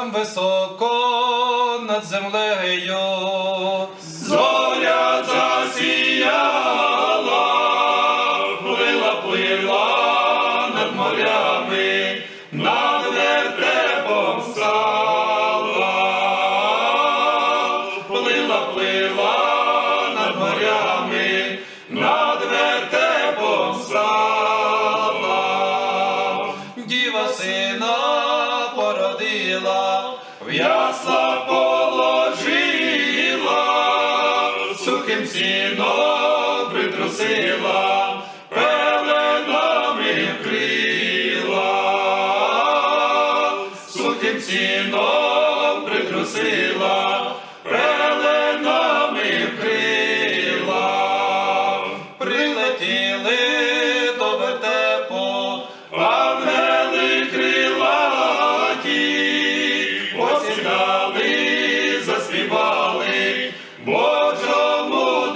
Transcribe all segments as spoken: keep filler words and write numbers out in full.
там високо над землею. Зоря засіяла, плила, плила над морями, над вертепом стала. Плила, плила над морями, над вертепом стала. Діва сина породила, В ясла положила, сухим сіном притрусила, пеленами вкрила. Сухим сіном притрусила, пеленами вкрила. прилетіли до вертепу, Ангели крилаті, посідали, заспівали Божому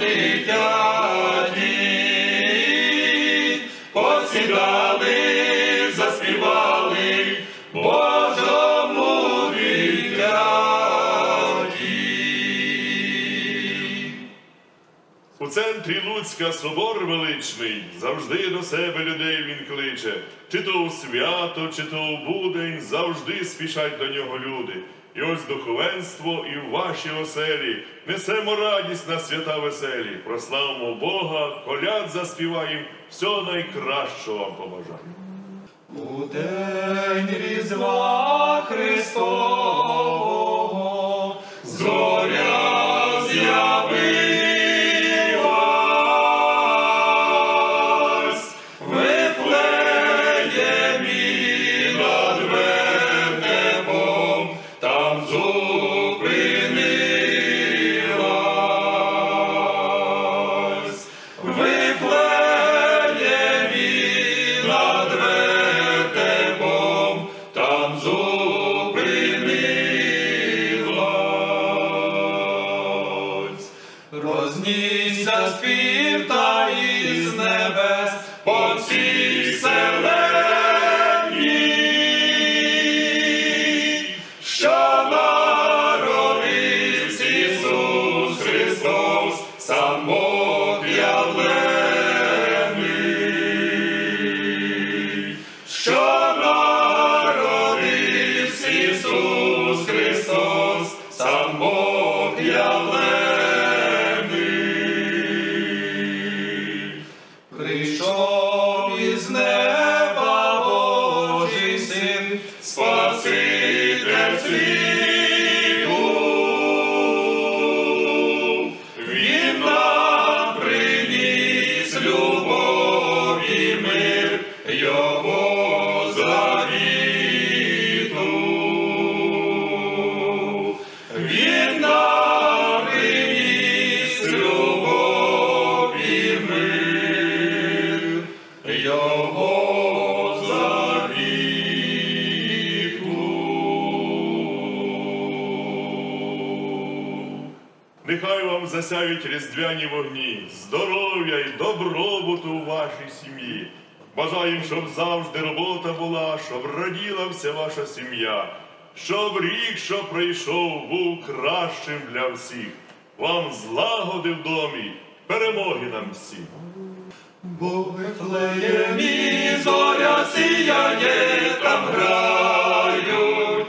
дитяті. Посідали, заспівали Божому дитяті. У центрі Луцька собор величний, завжди до себе людей він кличе. Чи то у свято, чи то у будень, завжди спішать до нього люди. І ось духовенство і в вашій оселі несемо радість на свята веселі. Прославимо Бога, коляд заспіваєм, всього найкращого вам побажаємо. у день Різдва Христового, Зоря з'явилась, в Вифлеємі над вертепом, там зупинилась. В Вифлеємі над вертепом, там зупинилась. Рознісся спів та із небес по всій вселенні, що народився Ісус Христос, сам Бог явлений. Що народився Ісус Христос, сам Бог явлений. прийшов із неба Божий Син, Спаситель світу, Він нам приніс любов і мир Його завіту. Він нам приніс любов і мир Його завіту. Нехай вам засяють різдвяні вогні, здоров'я і добробуту у вашій сім'ї. Бажаємо, щоб завжди робота була, щоб раділа вся ваша сім'я, щоб рік, що прийшов, був кращим для всіх. Вам злагоди в домі, перемоги нам всім. бо в Вифлеємі зоря сіяє, там грають,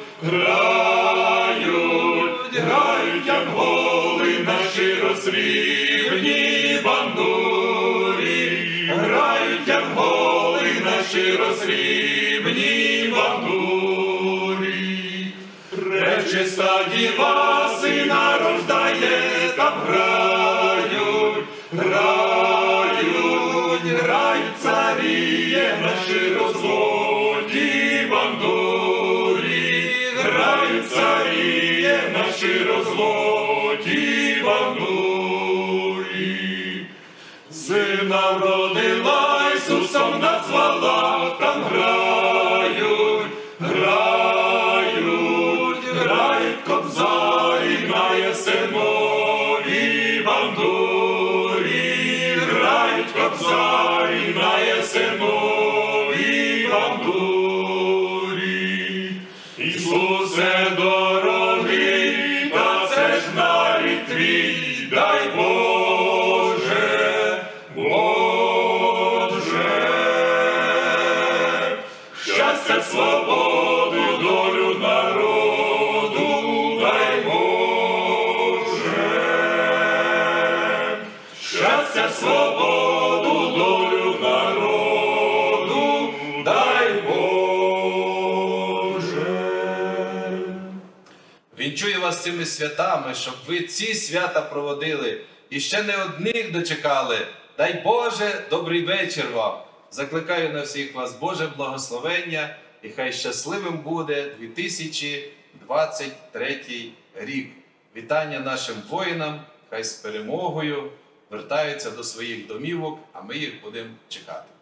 грають, грають янголи наші розсрібні бандурі, грають янголи наші розсрібні бандурі. Пречиста діва сина рождає, там грають, грають, грають царіє наші розлоті бандурі, грають царіє наші розлоті бандурі. Сина вродила, Ісусом назвала, там грають, грають, грають кобзарі на ясеновій бандурі, грають кобзарі на ясеновій бандурі. Ісусе, до щастя, свободу, долю народу, дай Боже. Щастя, свободу, долю народу, дай Боже. Вінчую вас цими святами, щоб ви ці свята проводили і ще не одних дочекали. Дай Боже, добрий вечір вам. Закликаю на всіх вас Боже благословення, і хай щасливим буде дві тисячі двадцять третій рік. Вітання нашим воїнам, хай з перемогою вертаються до своїх домівок, а ми їх будемо чекати.